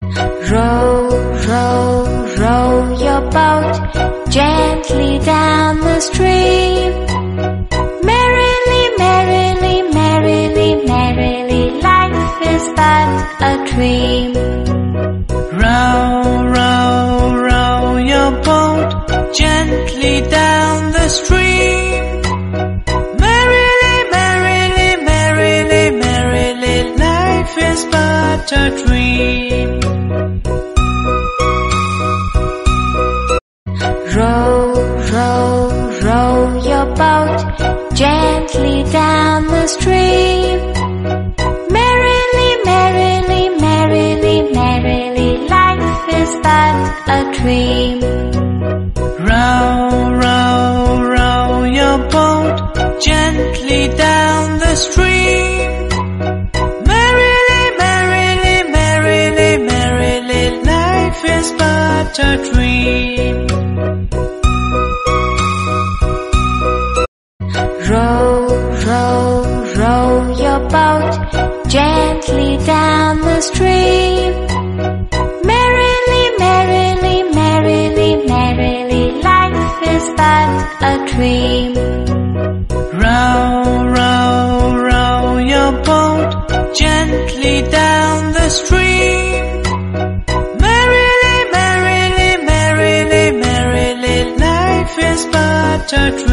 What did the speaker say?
Row, row, row your boat gently down the stream. Merrily, merrily, merrily, merrily, life is but a dream. Row, row, row your boat gently down the stream. Merrily, merrily, merrily, merrily, life is but a dream. Row, row, row your boat gently down the stream. Merrily, merrily, merrily, merrily, life is but a dream. Row, row, row your boat gently down the stream. Merrily, merrily, merrily, merrily, life is but a dream. Row, row, row your boat gently down the stream. Merrily, merrily, merrily, merrily, life is but a dream. Row, row, row your boat gently down the stream. Merrily, merrily, merrily, merrily, life is but a dream.